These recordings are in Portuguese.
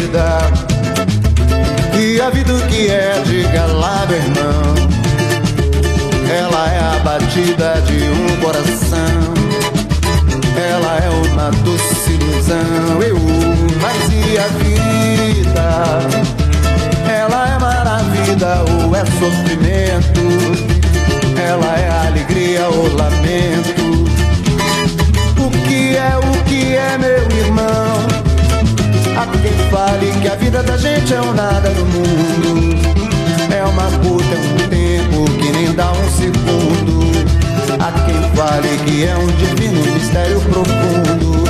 vida. E a vida o que é, diga lá, meu irmão. Ela é a batida de um coração. Ela é uma doce ilusão. Mas e a vida? Ela é maravilha ou é sofrimento? Ela é alegria ou lamento? O que é, meu irmão? Há quem fale que a vida da gente é um nada no mundo. É uma puta, é um tempo que nem dá um segundo. Há quem fale que é um divino mistério profundo.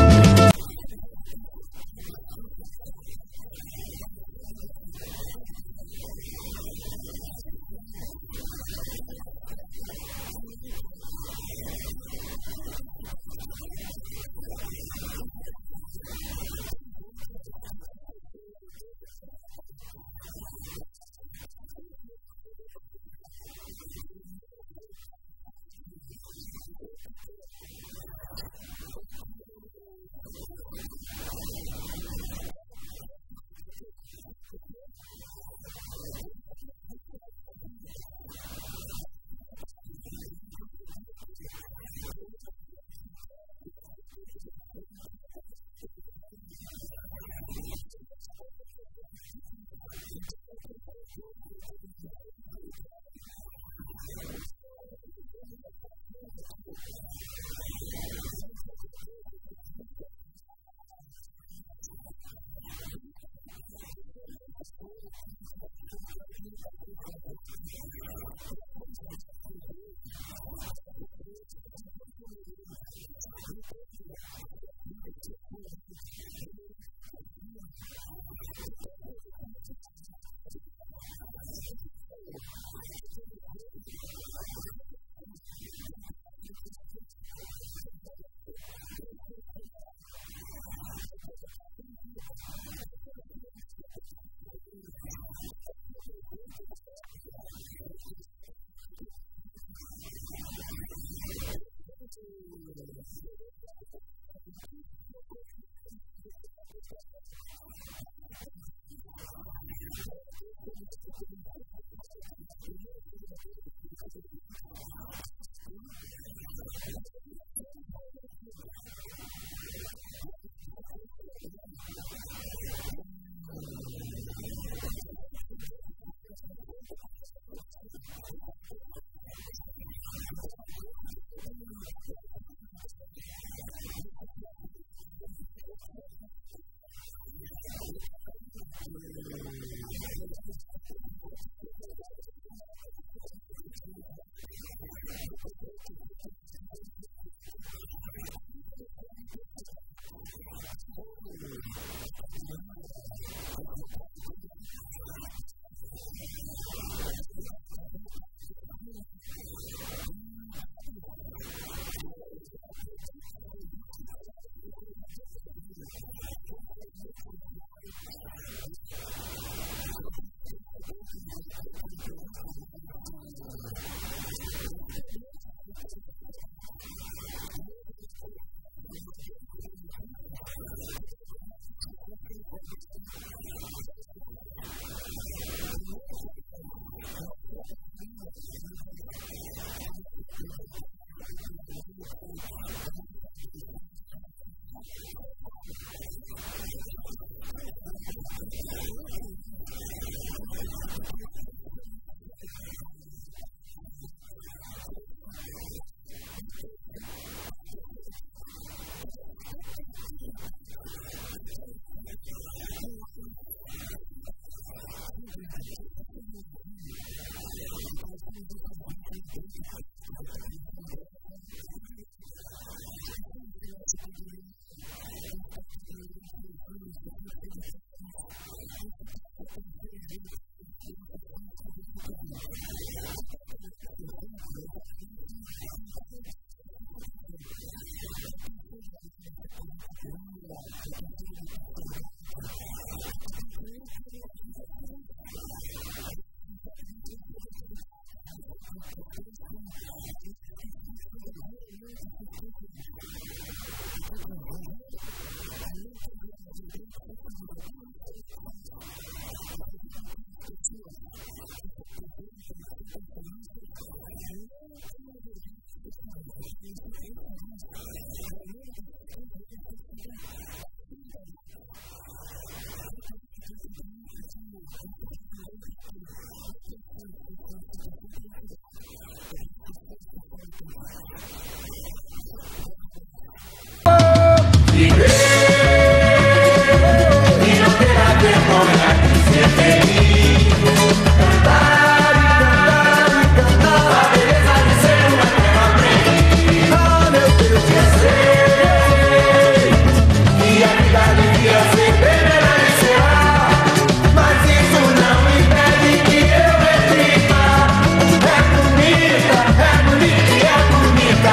feliz. Cantar e cantar e cantar a beleza de ser uma terra aprende. Ah, meu Deus, eu sei que a vida devia ser bem melhor e será, mas isso não impede que eu reflita. É bonita e é bonita.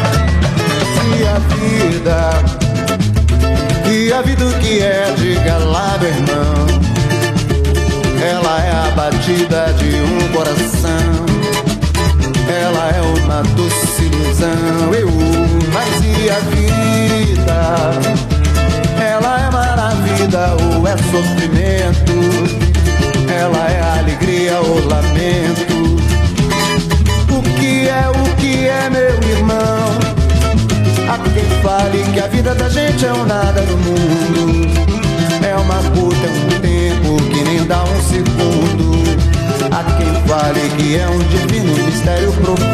Se a vida o que é, diga lá, meu irmão. Ela é a batida de um coração, ela é uma doce ilusão. Mas e a vida? Ela é maravilha ou é sofrimento? Ela é alegria ou lamento? O que é, meu irmão? Há quem fale que a vida da gente é um nada no mundo, é uma puta, é um tempo que nem dá um segundo. Há quem fale que é um divino mistério profundo.